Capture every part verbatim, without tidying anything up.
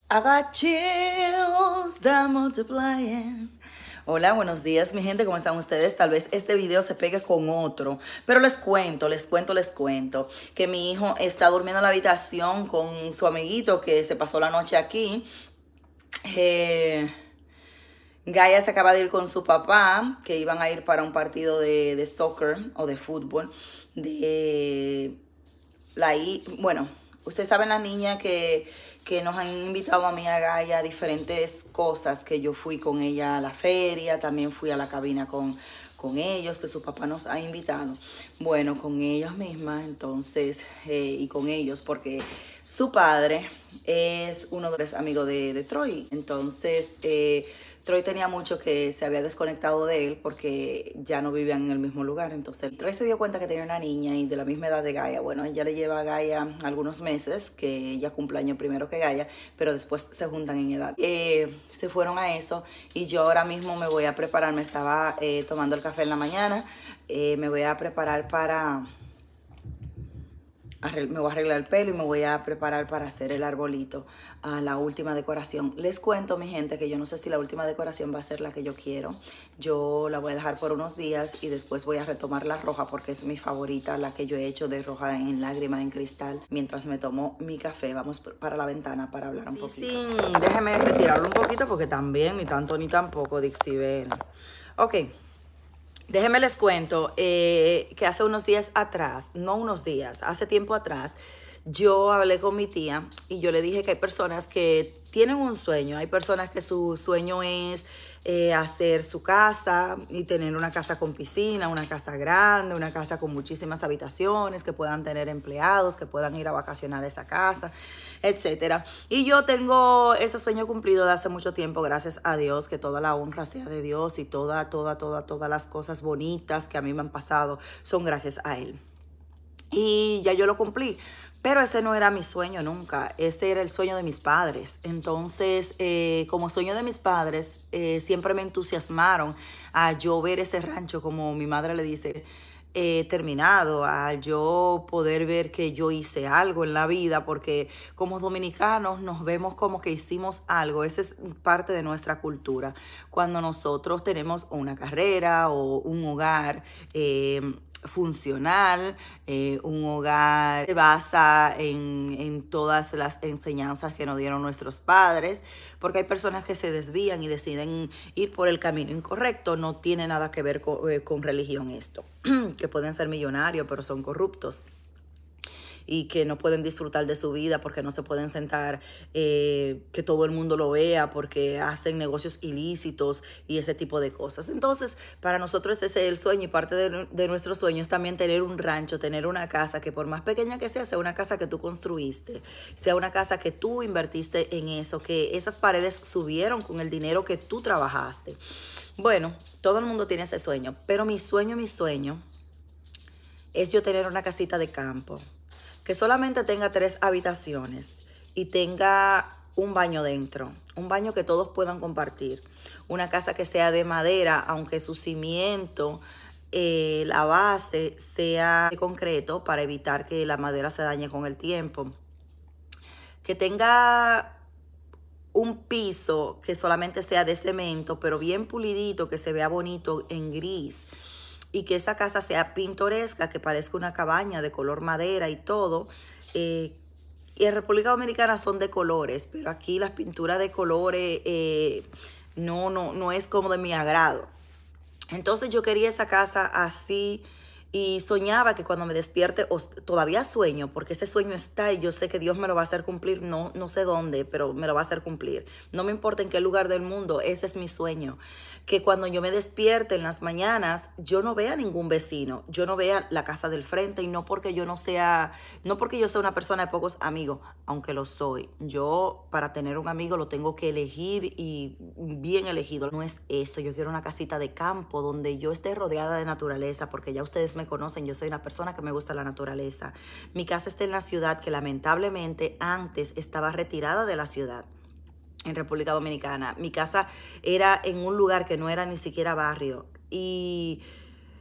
I got chills that multiplying. Hola, buenos días mi gente, ¿cómo están ustedes? Tal vez este video se pegue con otro, pero les cuento, les cuento, les cuento que mi hijo está durmiendo en la habitación con su amiguito que se pasó la noche aquí. Eh, Gaia se acaba de ir con su papá, que iban a ir para un partido de, de soccer o de fútbol. De la I, bueno, ustedes saben la niña que, que nos han invitado a mí a Gaia a diferentes cosas, que yo fui con ella a la feria, también fui a la cabina con, con ellos, que su papá nos ha invitado. Bueno, con ellos mismas, entonces, eh, y con ellos, porque su padre es uno de los amigos de, de Troy. Entonces, eh, Troy tenía mucho que se había desconectado de él porque ya no vivían en el mismo lugar. Entonces Troy se dio cuenta que tenía una niña y de la misma edad de Gaia. Bueno, ella le lleva a Gaia algunos meses, que ella cumple año primero que Gaia, pero después se juntan en edad. Eh, se fueron a eso y yo ahora mismo me voy a preparar. Me estaba eh, tomando el café en la mañana. Eh, me voy a preparar para... me voy a arreglar el pelo y me voy a preparar para hacer el arbolito, a la última decoración. Les cuento, mi gente, que yo no sé si la última decoración va a ser la que yo quiero. Yo la voy a dejar por unos días y después voy a retomar la roja porque es mi favorita, la que yo he hecho de roja en lágrima en cristal. Mientras me tomo mi café, vamos para la ventana para hablar un sí, poquito. Sí, déjeme retirarlo un poquito porque también ni tanto ni tampoco, Dixibel. Ok. Déjenme les cuento eh, que hace unos días atrás, no unos días, hace tiempo atrás, yo hablé con mi tía y yo le dije que hay personas que tienen un sueño. Hay personas que su sueño es eh, hacer su casa y tener una casa con piscina, una casa grande, una casa con muchísimas habitaciones, que puedan tener empleados, que puedan ir a vacacionar a esa casa, etcétera. Y yo tengo ese sueño cumplido de hace mucho tiempo, gracias a Dios, que toda la honra sea de Dios y toda, toda, toda, todas las cosas bonitas que a mí me han pasado son gracias a Él. Y ya yo lo cumplí. Pero ese no era mi sueño nunca, este era el sueño de mis padres. Entonces, eh, como sueño de mis padres, eh, siempre me entusiasmaron a yo ver ese rancho, como mi madre le dice, eh, terminado, a yo poder ver que yo hice algo en la vida, porque como dominicanos nos vemos como que hicimos algo. Esa es parte de nuestra cultura. Cuando nosotros tenemos una carrera o un hogar, eh, funcional, eh, un hogar que se basa en, en todas las enseñanzas que nos dieron nuestros padres, porque hay personas que se desvían y deciden ir por el camino incorrecto. No tiene nada que ver con, eh, con religión esto, que pueden ser millonarios pero son corruptos y que no pueden disfrutar de su vida porque no se pueden sentar, eh, que todo el mundo lo vea, porque hacen negocios ilícitos y ese tipo de cosas. Entonces, para nosotros ese es el sueño, y parte de, de nuestro sueño es también tener un rancho, tener una casa que por más pequeña que sea, sea una casa que tú construiste, sea una casa que tú invertiste en eso, que esas paredes subieron con el dinero que tú trabajaste. Bueno, todo el mundo tiene ese sueño, pero mi sueño, mi sueño es yo tener una casita de campo que solamente tenga tres habitaciones y tenga un baño dentro, un baño que todos puedan compartir, una casa que sea de madera, aunque su cimiento, eh, la base sea de concreto para evitar que la madera se dañe con el tiempo, que tenga un piso que solamente sea de cemento, pero bien pulidito, que se vea bonito en gris, y que esa casa sea pintoresca, que parezca una cabaña de color madera y todo. Eh, y en República Dominicana son de colores, pero aquí las pinturas de colores eh, no, no, no es como de mi agrado. Entonces yo quería esa casa así y soñaba que cuando me despierte, o todavía sueño, porque ese sueño está y yo sé que Dios me lo va a hacer cumplir, no, no sé dónde, pero me lo va a hacer cumplir. No me importa en qué lugar del mundo, ese es mi sueño. Que cuando yo me despierte en las mañanas, yo no vea ningún vecino, yo no vea la casa del frente, y no porque yo no sea, no porque yo sea una persona de pocos amigos, aunque lo soy. Yo para tener un amigo lo tengo que elegir y bien elegido. No es eso, yo quiero una casita de campo donde yo esté rodeada de naturaleza, porque ya ustedes me conocen, yo soy una persona que me gusta la naturaleza. Mi casa está en la ciudad, que lamentablemente antes estaba retirada de la ciudad. En República Dominicana, mi casa era en un lugar que no era ni siquiera barrio, y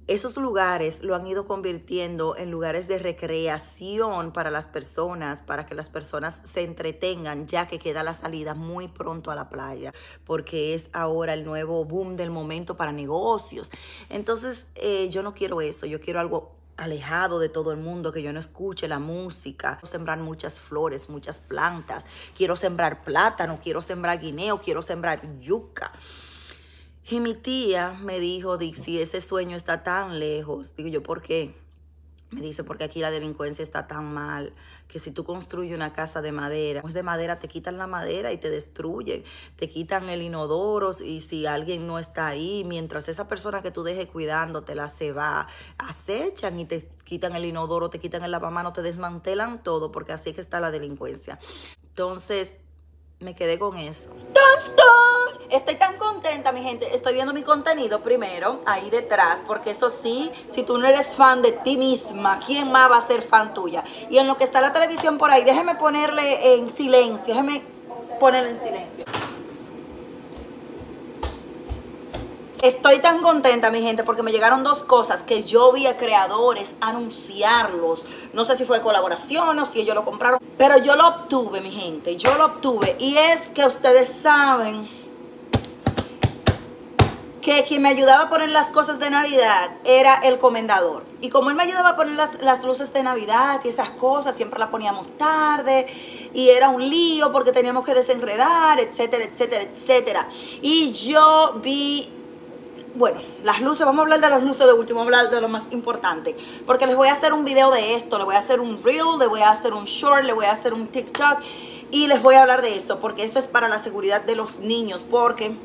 esos lugares lo han ido convirtiendo en lugares de recreación para las personas, para que las personas se entretengan, ya que queda la salida muy pronto a la playa, porque es ahora el nuevo boom del momento para negocios. Entonces, eh, yo no quiero eso, yo quiero algo alejado de todo el mundo, que yo no escuche la música. Quiero sembrar muchas flores, muchas plantas, quiero sembrar plátano, quiero sembrar guineo, quiero sembrar yuca. Y mi tía me dijo, si ese sueño está tan lejos, digo yo, ¿por qué? Me dice, porque aquí la delincuencia está tan mal, que si tú construyes una casa de madera, pues de madera te quitan la madera y te destruyen, te quitan el inodoro, y si alguien no está ahí, mientras esa persona que tú dejes cuidándotela se va, acechan y te quitan el inodoro, te quitan el lavamanos, te desmantelan todo, porque así es que está la delincuencia. Entonces, me quedé con eso. ¡Tun, tun! Estoy tan contenta, mi gente. Estoy viendo mi contenido primero, ahí detrás, porque eso sí, si tú no eres fan de ti misma, ¿quién más va a ser fan tuya? Y en lo que está la televisión por ahí, déjeme ponerle en silencio, déjeme ponerle en silencio. Estoy tan contenta, mi gente, porque me llegaron dos cosas que yo vi a creadores anunciarlos. No sé si fue colaboración o si ellos lo compraron, pero yo lo obtuve, mi gente, yo lo obtuve. Y es que ustedes saben que quien me ayudaba a poner las cosas de Navidad era el comendador. Y como él me ayudaba a poner las, las luces de Navidad y esas cosas, siempre las poníamos tarde y era un lío porque teníamos que desenredar, etcétera, etcétera, etcétera. Y yo vi... Bueno, las luces, vamos a hablar de las luces de último, vamos a hablar de lo más importante. Porque les voy a hacer un video de esto, le voy a hacer un reel, le voy a hacer un short, le voy a hacer un TikTok. Y les voy a hablar de esto, porque esto es para la seguridad de los niños. Porque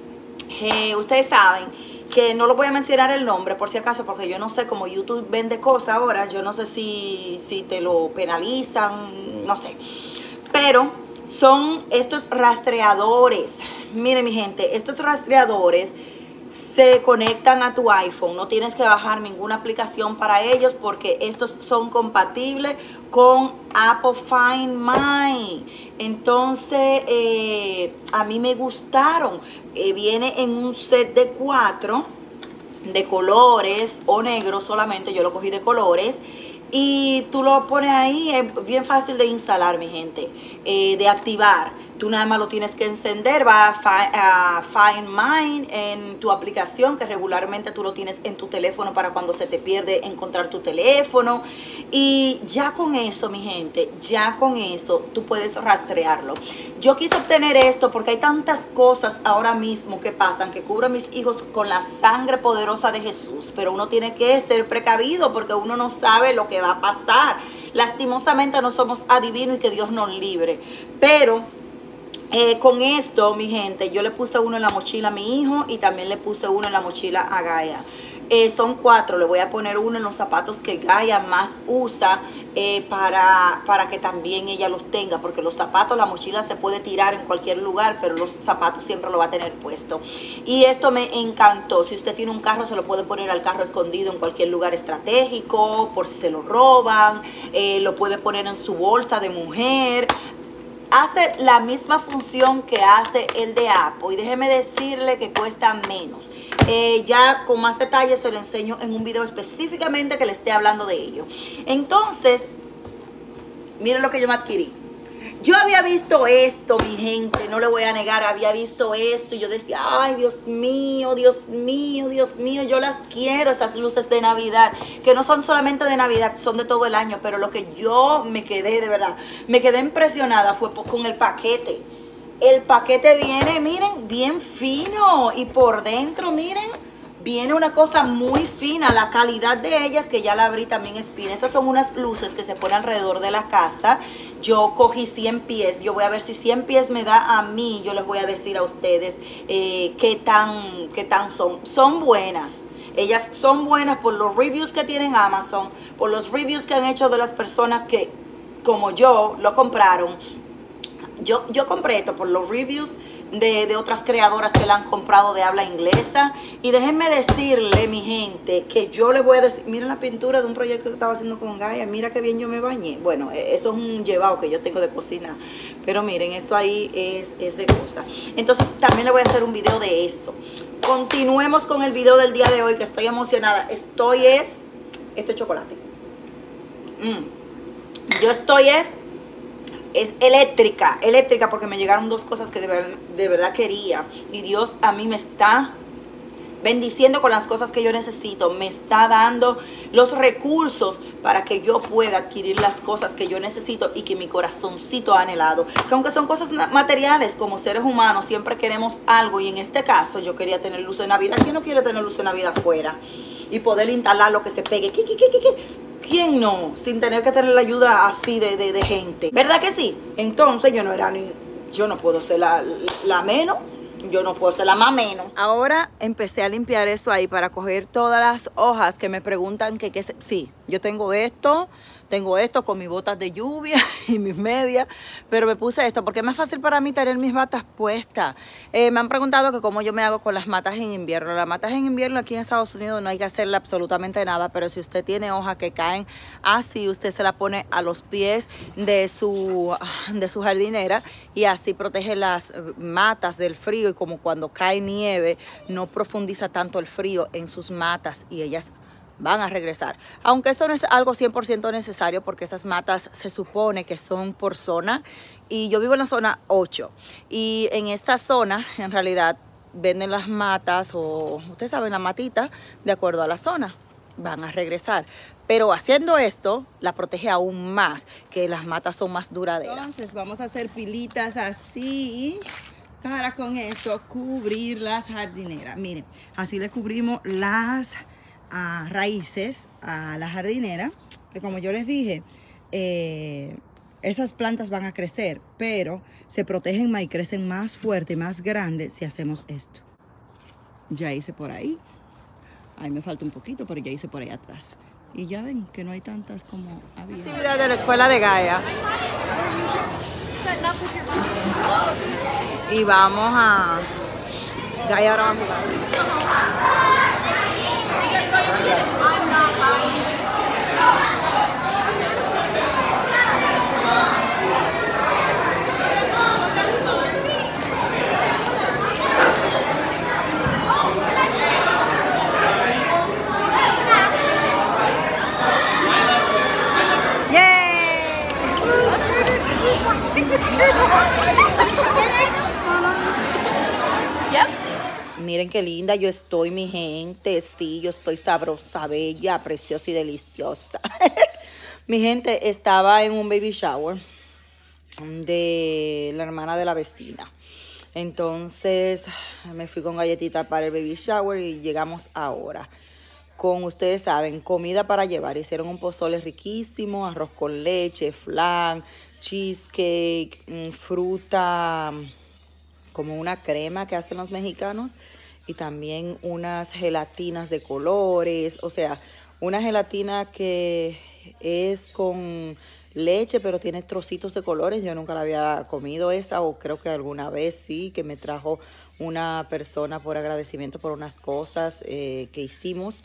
eh, ustedes saben que no lo voy a mencionar el nombre, por si acaso, porque yo no sé cómo YouTube vende cosas ahora. Yo no sé si, si te lo penalizan, no sé. Pero son estos rastreadores. Miren, mi gente, estos rastreadores se conectan a tu iPhone, no tienes que bajar ninguna aplicación para ellos porque estos son compatibles con Apple Find My. Entonces, eh, a mí me gustaron. Eh, viene en un set de cuatro, de colores o negro solamente, yo lo cogí de colores. Y tú lo pones ahí, es bien fácil de instalar, mi gente, eh, de activar. Tú nada más lo tienes que encender, va a, fi a Find My en tu aplicación, que regularmente tú lo tienes en tu teléfono para cuando se te pierde encontrar tu teléfono. Y ya con eso, mi gente, ya con eso tú puedes rastrearlo. Yo quise obtener esto porque hay tantas cosas ahora mismo que pasan, que cubro a mis hijos con la sangre poderosa de Jesús. Pero uno tiene que ser precavido porque uno no sabe lo que va a pasar. Lastimosamente no somos adivinos y que Dios nos libre. Pero... Eh, con esto, mi gente, yo le puse uno en la mochila a mi hijo y también le puse uno en la mochila a Gaia. Eh, son cuatro, le voy a poner uno en los zapatos que Gaia más usa eh, para, para que también ella los tenga, porque los zapatos, la mochila se puede tirar en cualquier lugar, pero los zapatos siempre lo va a tener puesto. Y esto me encantó. Si usted tiene un carro, se lo puede poner al carro escondido en cualquier lugar estratégico, por si se lo roban, eh, lo puede poner en su bolsa de mujer. Hace la misma función que hace el de Apple y déjeme decirle que cuesta menos. Eh, ya con más detalles se lo enseño en un video específicamente que le esté hablando de ello. Entonces, miren lo que yo me adquirí. Yo había visto esto, mi gente, no le voy a negar, había visto esto y yo decía, ay, Dios mío, Dios mío, Dios mío, yo las quiero, estas luces de Navidad, que no son solamente de Navidad, son de todo el año, pero lo que yo me quedé, de verdad, me quedé impresionada fue con el paquete. El paquete viene, miren, bien fino y por dentro, miren, viene una cosa muy fina. La calidad de ellas, que ya la abrí, también es fina. Esas son unas luces que se ponen alrededor de la casa. Yo cogí cien pies. Yo voy a ver si cien pies me da a mí. Yo les voy a decir a ustedes eh, qué tan, qué tan son. Son buenas. Ellas son buenas por los reviews que tienen Amazon, por los reviews que han hecho de las personas que, como yo, lo compraron. Yo, yo compré esto por los reviews de, de otras creadoras que la han comprado de habla inglesa. Y déjenme decirle, mi gente, que yo le voy a decir, miren la pintura de un proyecto que estaba haciendo con Gaia, mira qué bien yo me bañé. Bueno, eso es un llevado que yo tengo de cocina, pero miren, eso ahí es, es de cosa. Entonces también le voy a hacer un video de eso. Continuemos con el video del día de hoy, que estoy emocionada. Estoy es, esto es chocolate. Mm. Yo estoy es... Es eléctrica, eléctrica porque me llegaron dos cosas que de, ver, de verdad quería. Y Dios a mí me está bendiciendo con las cosas que yo necesito. Me está dando los recursos para que yo pueda adquirir las cosas que yo necesito y que mi corazoncito ha anhelado. Que aunque son cosas materiales, como seres humanos, siempre queremos algo. Y en este caso yo quería tener luz de Navidad. ¿Quién no quiere tener luz de Navidad afuera? Y poder instalar lo que se pegue. ¿Qué, qué, qué, qué, qué? ¿Quién no? Sin tener que tener la ayuda así de, de, de gente. ¿Verdad que sí? Entonces yo no era ni... Yo no puedo ser la, la menos. Yo no puedo ser la más menos. Ahora empecé a limpiar eso ahí para coger todas las hojas que me preguntan que qué se... Sí, yo tengo esto... Tengo esto con mis botas de lluvia y mis medias, pero me puse esto porque es más fácil para mí tener mis batas puestas. Eh, me han preguntado que cómo yo me hago con las matas en invierno. Las matas en invierno aquí en Estados Unidos no hay que hacerle absolutamente nada, pero si usted tiene hojas que caen así, usted se la pone a los pies de su, de su jardinera y así protege las matas del frío, y como cuando cae nieve no profundiza tanto el frío en sus matas y ellas van a regresar. Aunque esto no es algo cien por ciento necesario porque esas matas se supone que son por zona y yo vivo en la zona ocho y en esta zona en realidad venden las matas o ustedes saben la matita de acuerdo a la zona. Van a regresar. Pero haciendo esto la protege aún más, que las matas son más duraderas. Entonces vamos a hacer pilitas así para con eso cubrir las jardineras. Miren, así le cubrimos las a raíces a la jardinera, que como yo les dije, eh, esas plantas van a crecer, pero se protegen más y crecen más fuerte y más grandes si hacemos esto. Ya hice por ahí, ahí me falta un poquito, pero ya hice por ahí atrás. Y ya ven que no hay tantas como había. Actividad de la escuela de Gaia. Y vamos a... Gaia ahora va a jugar. Miren qué linda yo estoy, mi gente. Sí, yo estoy sabrosa, bella, preciosa y deliciosa. Mi gente, estaba en un baby shower de la hermana de la vecina. Entonces me fui con galletita para el baby shower y llegamos ahora. Con, ustedes saben, comida para llevar. Hicieron un pozole riquísimo, arroz con leche, flan, cheesecake, fruta, como una crema que hacen los mexicanos, y también unas gelatinas de colores, o sea, una gelatina que es con leche, pero tiene trocitos de colores. Yo nunca la había comido esa, o creo que alguna vez sí, que me trajo una persona por agradecimiento por unas cosas eh, que hicimos.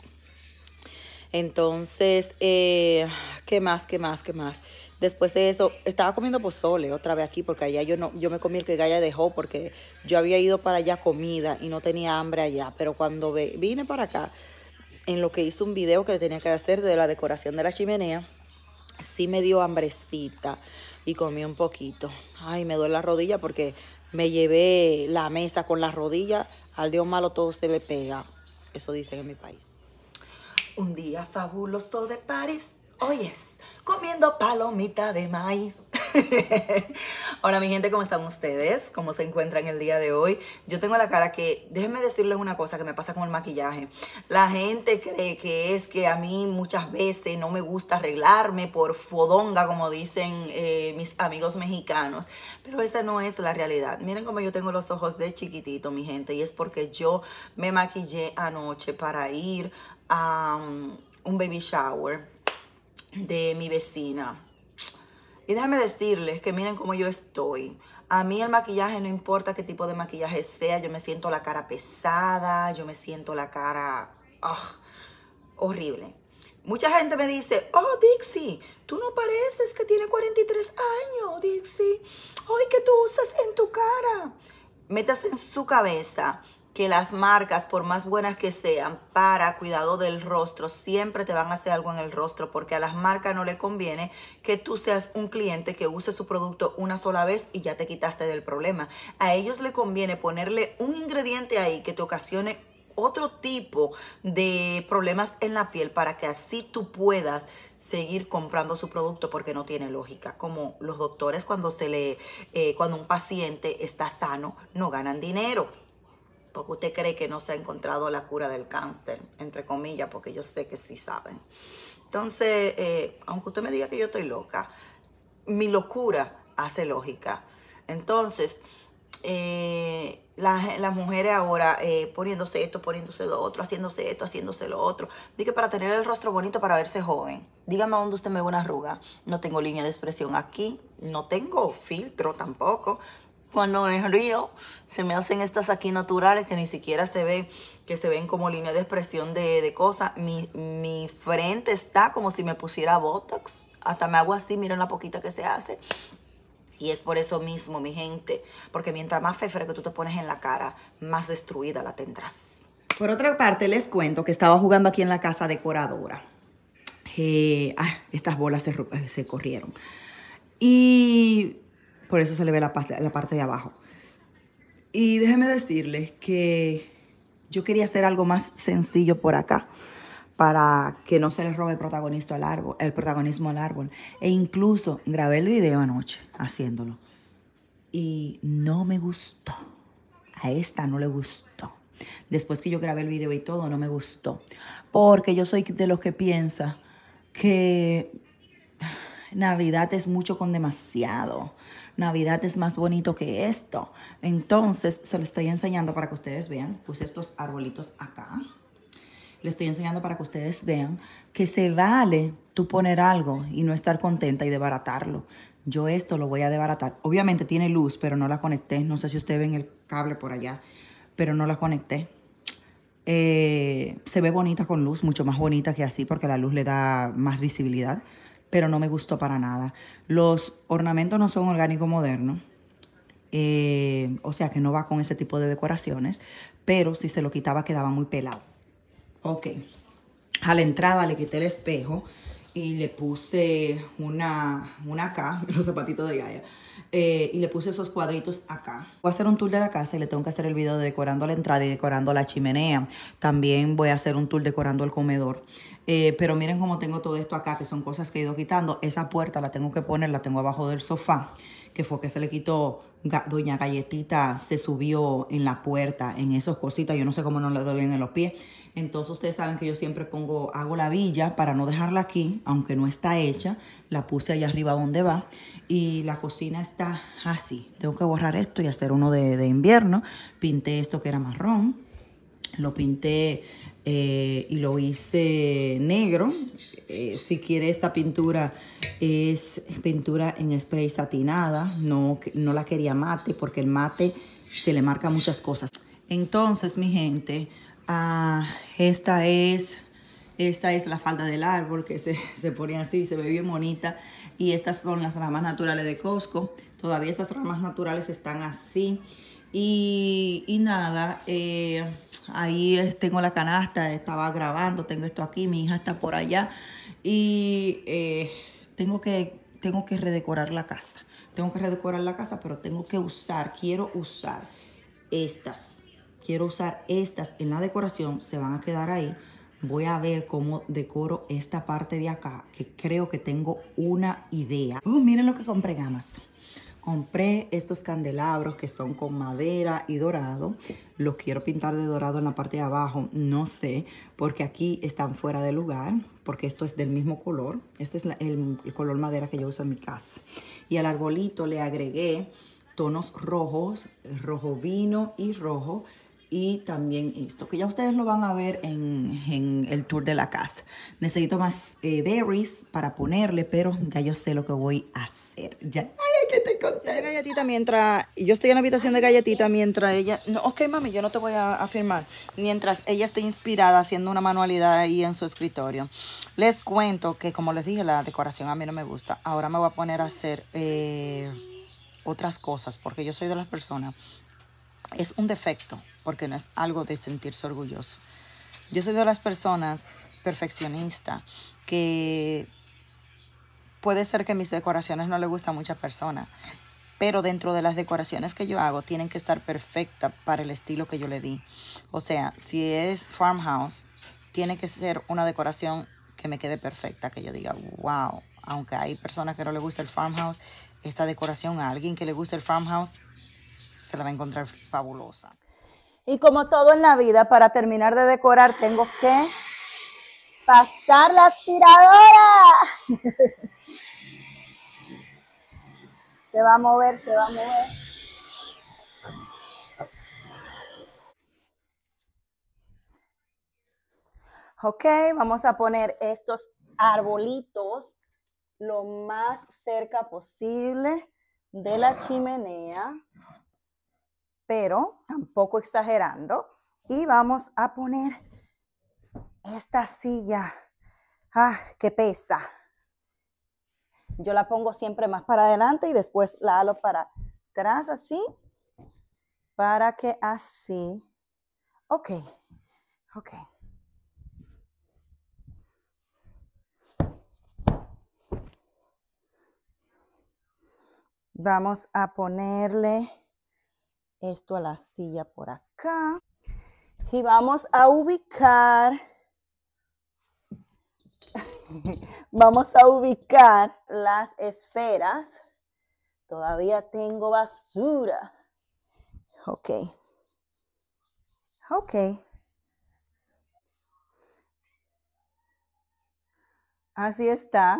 Entonces, eh, ¿qué más, qué más, qué más? Después de eso, estaba comiendo pozole otra vez aquí, porque allá yo no, yo me comí el que Gaia dejó, porque yo había ido para allá comida y no tenía hambre allá. Pero cuando ve, vine para acá, en lo que hice un video que tenía que hacer de la decoración de la chimenea, sí me dio hambrecita y comí un poquito. Ay, me duele la rodilla porque me llevé la mesa con la rodilla. Al Dios malo todo se le pega. Eso dicen en mi país. Un día fabuloso de París, oyes, comiendo palomita de maíz. Hola mi gente, ¿cómo están ustedes? ¿Cómo se encuentran el día de hoy? Yo tengo la cara que, déjenme decirles una cosa que me pasa con el maquillaje. La gente cree que es que a mí muchas veces no me gusta arreglarme por fodonga, como dicen eh, mis amigos mexicanos. Pero esa no es la realidad. Miren cómo yo tengo los ojos de chiquitito, mi gente. Y es porque yo me maquillé anoche para ir a um, un baby shower de mi vecina. Y déjenme decirles que miren cómo yo estoy. A mí el maquillaje no importa qué tipo de maquillaje sea, yo me siento la cara pesada, yo me siento la cara ugh, horrible. Mucha gente me dice, oh Dixie, tú no pareces que tiene cuarenta y tres años, Dixie. Ay, ¿qué tú usas en tu cara? Metas en su cabeza que las marcas, por más buenas que sean, para cuidado del rostro, siempre te van a hacer algo en el rostro, porque a las marcas no le conviene que tú seas un cliente que use su producto una sola vez y ya te quitaste del problema. A ellos le conviene ponerle un ingrediente ahí que te ocasione otro tipo de problemas en la piel para que así tú puedas seguir comprando su producto, porque no tiene lógica. Como los doctores cuando se le, eh, cuando un paciente está sano, no ganan dinero. Porque usted cree que no se ha encontrado la cura del cáncer, entre comillas, porque yo sé que sí saben. Entonces, eh, aunque usted me diga que yo estoy loca, mi locura hace lógica. Entonces, eh, las, las mujeres ahora eh, poniéndose esto, poniéndose lo otro, haciéndose esto, haciéndose lo otro. Dije para tener el rostro bonito, para verse joven. Dígame dónde usted me ve una arruga. No tengo línea de expresión aquí, no tengo filtro tampoco. Cuando me río, se me hacen estas aquí naturales que ni siquiera se ve, que se ven como línea de expresión de, de cosas. Mi, mi frente está como si me pusiera Botox. Hasta me hago así, miren la poquita que se hace. Y es por eso mismo, mi gente, porque mientras más fefere que tú te pones en la cara, más destruida la tendrás. Por otra parte, les cuento que estaba jugando aquí en la casa decoradora. Eh, ah, estas bolas se, se corrieron. Y por eso se le ve la, la parte de abajo. Y déjenme decirles que yo quería hacer algo más sencillo por acá, para que no se le robe el protagonismo al árbol, el protagonismo al árbol. E incluso grabé el video anoche haciéndolo. Y no me gustó. A esta no le gustó. Después que yo grabé el video y todo, no me gustó. Porque yo soy de los que piensa que Navidad es mucho con demasiado. Navidad es más bonito que esto. Entonces, se lo estoy enseñando para que ustedes vean. Puse estos arbolitos acá. Le estoy enseñando para que ustedes vean que se vale tú poner algo y no estar contenta y desbaratarlo. Yo esto lo voy a desbaratar. Obviamente tiene luz, pero no la conecté. No sé si ustedes ven el cable por allá, pero no la conecté. Eh, se ve bonita con luz, mucho más bonita que así, porque la luz le da más visibilidad. Pero no me gustó para nada. Los ornamentos no son orgánicos modernos. Eh, o sea que no va con ese tipo de decoraciones. Pero si se lo quitaba quedaba muy pelado. Ok. A la entrada le quité el espejo y le puse una, una acá, los zapatitos de Gaia. Eh, y le puse esos cuadritos acá. Voy a hacer un tour de la casa y le tengo que hacer el video de decorando la entrada y decorando la chimenea. También voy a hacer un tour decorando el comedor. Eh, pero miren cómo tengo todo esto acá, que son cosas que he ido quitando. Esa puerta la tengo que poner, la tengo abajo del sofá, que fue que se le quitó. Doña Galletita se subió en la puerta, en esas cositas. Yo no sé cómo no le duelen en los pies. Entonces ustedes saben que yo siempre pongo, hago la villa para no dejarla aquí, aunque no está hecha. La puse allá arriba donde va. Y la cocina está así. Tengo que borrar esto y hacer uno de, de invierno. Pinté esto que era marrón. Lo pinté eh, y lo hice negro. Eh, si quiere esta pintura es pintura en spray satinada. No, no la quería mate porque el mate se le marca muchas cosas. Entonces, mi gente, uh, esta es... Esta es la falda del árbol que se, se pone así, se ve bien bonita. Y estas son las ramas naturales de Costco. Todavía esas ramas naturales están así. Y, y nada, eh, ahí tengo la canasta, estaba grabando, tengo esto aquí, mi hija está por allá. Y eh, tengo, que, tengo que redecorar la casa. Tengo que redecorar la casa, pero tengo que usar, quiero usar estas. Quiero usar estas en la decoración, se van a quedar ahí. Voy a ver cómo decoro esta parte de acá, que creo que tengo una idea. Oh, miren lo que compré, gamas. Compré estos candelabros que son con madera y dorado. Los quiero pintar de dorado en la parte de abajo. No sé, porque aquí están fuera de lugar, porque esto es del mismo color. Este es la, el, el color madera que yo uso en mi casa. Y al arbolito le agregué tonos rojos, rojo vino y rojo. Y también esto, que ya ustedes lo van a ver en, en el tour de la casa. Necesito más eh, berries para ponerle, pero ya yo sé lo que voy a hacer. Ya, ay, ay, que te... contenta. De galletita mientras, yo estoy en la habitación de galletita mientras ella, no, ok mami, yo no te voy a, a firmar, mientras ella esté inspirada haciendo una manualidad ahí en su escritorio. Les cuento que como les dije, la decoración a mí no me gusta. Ahora me voy a poner a hacer eh, otras cosas, porque yo soy de las personas, es un defecto, porque no es algo de sentirse orgulloso. Yo soy de las personas perfeccionistas que puede ser que mis decoraciones no le gustan a muchas personas, pero dentro de las decoraciones que yo hago tienen que estar perfectas para el estilo que yo le di. O sea, si es farmhouse, tiene que ser una decoración que me quede perfecta, que yo diga, wow, aunque hay personas que no le gusta el farmhouse, esta decoración a alguien que le guste el farmhouse se la va a encontrar fabulosa. Y como todo en la vida, para terminar de decorar tengo que pasar la aspiradora. Se va a mover, se va a mover. Ok, vamos a poner estos arbolitos lo más cerca posible de la chimenea, pero tampoco exagerando. Y vamos a poner esta silla, ah, que pesa. Yo la pongo siempre más para adelante y después la halo para atrás así, para que así, ok, ok. Vamos a ponerle esto a la silla por acá y vamos a ubicar, vamos a ubicar las esferas. Todavía tengo basura. Ok. Ok. Así está.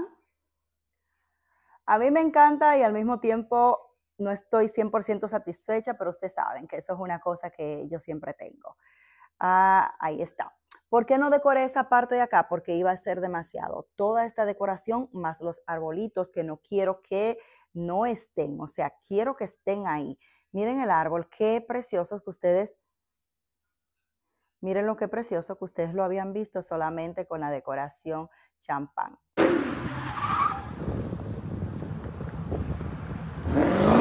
A mí me encanta y al mismo tiempo no estoy cien por ciento satisfecha, pero ustedes saben que eso es una cosa que yo siempre tengo. Ah, ahí está. ¿Por qué no decoré esa parte de acá? Porque iba a ser demasiado. Toda esta decoración más los arbolitos que no quiero que no estén. O sea, quiero que estén ahí. Miren el árbol, qué precioso que ustedes... Miren lo que precioso que ustedes lo habían visto solamente con la decoración champán.